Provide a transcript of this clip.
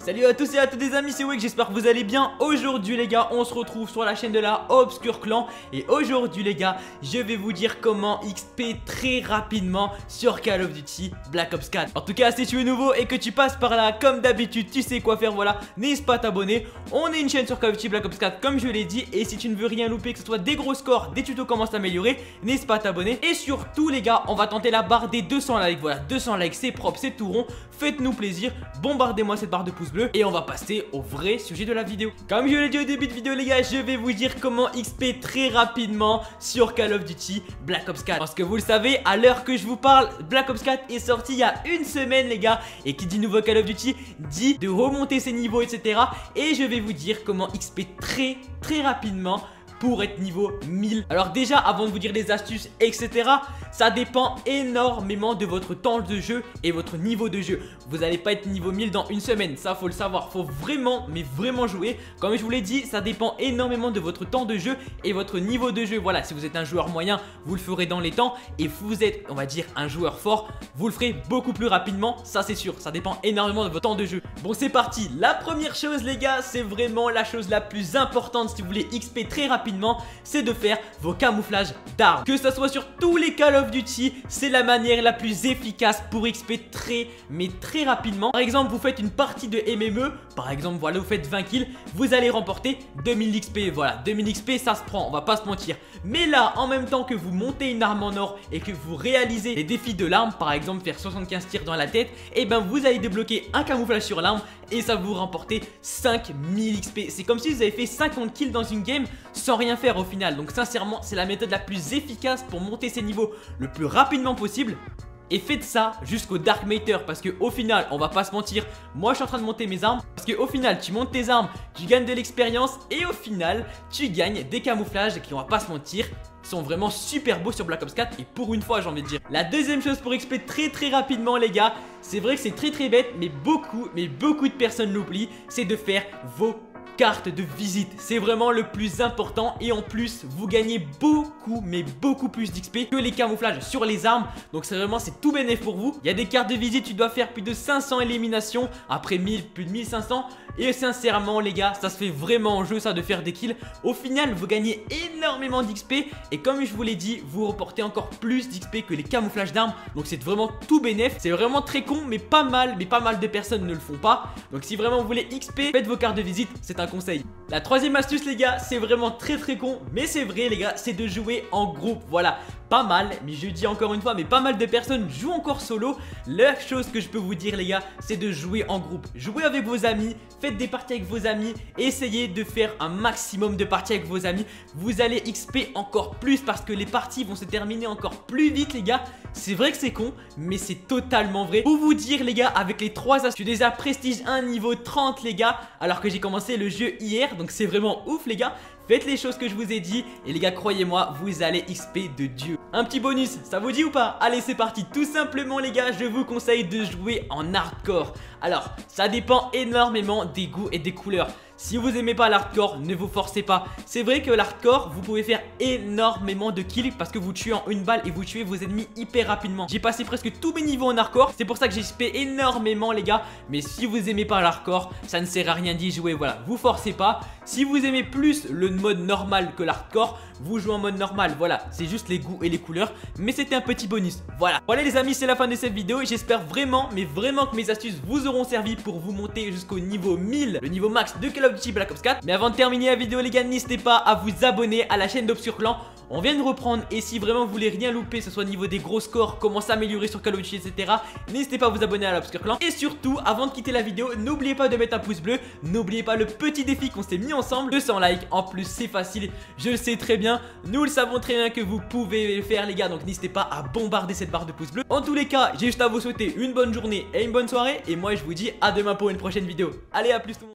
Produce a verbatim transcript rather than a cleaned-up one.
Salut à tous et à toutes les amis, c'est Weck, j'espère que vous allez bien. Aujourd'hui les gars, on se retrouve sur la chaîne de la Obscure Clan. Et aujourd'hui les gars, je vais vous dire comment X P très rapidement sur Call of Duty Black Ops quatre. En tout cas, si tu es nouveau et que tu passes par là, comme d'habitude, tu sais quoi faire, voilà. N'hésite pas à t'abonner. On est une chaîne sur Call of Duty Black Ops quatre comme je l'ai dit. Et si tu ne veux rien louper, que ce soit des gros scores, des tutos comment s'améliorer, n'hésite pas à t'abonner. Et surtout les gars, on va tenter la barre des deux cents likes. Voilà, deux cents likes, c'est propre, c'est tout rond. Faites-nous plaisir, bombardez-moi cette barre de pouces bleus. Et on va passer au vrai sujet de la vidéo. Comme je l'ai dit au début de vidéo les gars, je vais vous dire comment X P très rapidement sur Call of Duty Black Ops quatre. Parce que vous le savez, à l'heure que je vous parle, Black Ops quatre est sorti il y a une semaine les gars. Et qui dit nouveau Call of Duty dit de remonter ses niveaux, etc. Et je vais vous dire comment X P très très rapidement pour être niveau mille. Alors déjà, avant de vous dire les astuces, et cetera, ça dépend énormément de votre temps de jeu et votre niveau de jeu. Vous n'allez pas être niveau mille dans une semaine, ça faut le savoir. Faut vraiment, mais vraiment jouer. Comme je vous l'ai dit, ça dépend énormément de votre temps de jeu et votre niveau de jeu. Voilà, si vous êtes un joueur moyen, vous le ferez dans les temps. Et si vous êtes, on va dire, un joueur fort, vous le ferez beaucoup plus rapidement. Ça c'est sûr, ça dépend énormément de votre temps de jeu. Bon, c'est parti. La première chose les gars, c'est vraiment la chose la plus importante si vous voulez X P très rapidement, c'est de faire vos camouflages d'armes. Que ça soit sur tous les Call of Duty, c'est la manière la plus efficace pour X P très mais très rapidement. Par exemple, vous faites une partie de M M E, par exemple, voilà, vous faites vingt kills, vous allez remporter deux mille X P. Voilà, deux mille X P, ça se prend, on va pas se mentir. Mais là, en même temps que vous montez une arme en or et que vous réalisez les défis de l'arme, par exemple faire soixante-quinze tirs dans la tête, et ben vous allez débloquer un camouflage sur l'arme et ça va vous remporter cinq mille X P. C'est comme si vous avez fait cinquante kills dans une game sans rien faire au final. Donc sincèrement, c'est la méthode la plus efficace pour monter ses niveaux le plus rapidement possible. Et faites ça jusqu'au Dark Matter, parce que au final, on va pas se mentir, moi je suis en train de monter mes armes, parce que au final tu montes tes armes, tu gagnes de l'expérience et au final tu gagnes des camouflages qui, on va pas se mentir, sont vraiment super beaux sur Black Ops quatre. Et pour une fois j'ai envie de dire. La deuxième chose pour X P très très rapidement les gars, c'est vrai que c'est très très bête, mais beaucoup, mais beaucoup de personnes l'oublient, c'est de faire vos carte de visite. C'est vraiment le plus important et en plus vous gagnez beaucoup mais beaucoup plus d'X P que les camouflages sur les armes. Donc c'est vraiment, c'est tout bénéf pour vous. Il y a des cartes de visite, tu dois faire plus de cinq cents éliminations, après mille, plus de mille cinq cents. Et sincèrement les gars, ça se fait vraiment en jeu ça de faire des kills. Au final vous gagnez énormément d'X P et comme je vous l'ai dit, vous reportez encore plus d'X P que les camouflages d'armes. Donc c'est vraiment tout bénéf. C'est vraiment très con mais pas mal, mais pas mal de personnes ne le font pas. Donc si vraiment vous voulez X P, faites vos cartes de visite, c'est un conseil. La troisième astuce les gars, c'est vraiment très très con, mais c'est vrai les gars, c'est de jouer en groupe. Voilà, pas mal, mais je dis encore une fois, mais pas mal de personnes jouent encore solo. La chose que je peux vous dire les gars, c'est de jouer en groupe. Jouez avec vos amis, faites des parties avec vos amis, essayez de faire un maximum de parties avec vos amis. Vous allez X P encore plus parce que les parties vont se terminer encore plus vite les gars. C'est vrai que c'est con, mais c'est totalement vrai. Pour vous dire les gars, avec les trois astuces, je suis déjà prestige un niveau trente les gars, alors que j'ai commencé le jeu hier, donc c'est vraiment ouf les gars. Faites les choses que je vous ai dit et les gars, croyez-moi, vous allez X P de Dieu. Un petit bonus, ça vous dit ou pas? Allez, c'est parti. Tout simplement les gars, je vous conseille de jouer en hardcore. Alors, ça dépend énormément des goûts et des couleurs. Si vous aimez pas l'hardcore, ne vous forcez pas. C'est vrai que l'hardcore, vous pouvez faire énormément de kills parce que vous tuez en une balle et vous tuez vos ennemis hyper rapidement. J'ai passé presque tous mes niveaux en hardcore, c'est pour ça que j'ai X P énormément les gars. Mais si vous aimez pas l'hardcore, ça ne sert à rien d'y jouer, voilà, vous forcez pas. Si vous aimez plus le mode normal que l'hardcore, vous jouez en mode normal, voilà, c'est juste les goûts et les couleurs. Mais c'était un petit bonus, voilà. Voilà les amis, c'est la fin de cette vidéo et j'espère vraiment, mais vraiment que mes astuces vous auront servi pour vous monter jusqu'au niveau mille, le niveau max de Call of Duty Black Ops quatre. Mais avant de terminer la vidéo les gars, n'hésitez pas à vous abonner à la chaîne d'Obscure Clan. On vient de reprendre et si vraiment vous voulez rien louper, que ce soit au niveau des gros scores, comment s'améliorer sur Call of Duty, et cetera, n'hésitez pas à vous abonner à l'Obscure Clan. Et surtout, avant de quitter la vidéo, n'oubliez pas de mettre un pouce bleu. N'oubliez pas le petit défi qu'on s'est mis ensemble, deux cents likes. En plus, c'est facile, je le sais très bien. Nous le savons très bien que vous pouvez le faire les gars, donc n'hésitez pas à bombarder cette barre de pouce bleu. En tous les cas, j'ai juste à vous souhaiter une bonne journée et une bonne soirée. Et moi, je vous dis à demain pour une prochaine vidéo. Allez, à plus tout le monde.